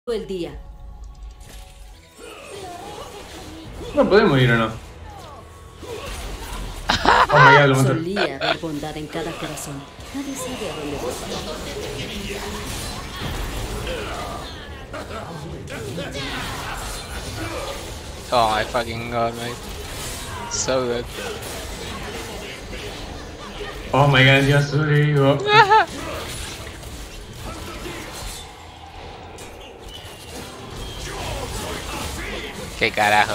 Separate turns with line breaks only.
el día.
No podemos ir o no. Oh my god, lo maté.
Solía haber bondad en cada corazón. Nadie sabe a dónde fue.
Oh my fucking god, mate. So good.
Oh my god, ya sobrevivo.
Qué carajo.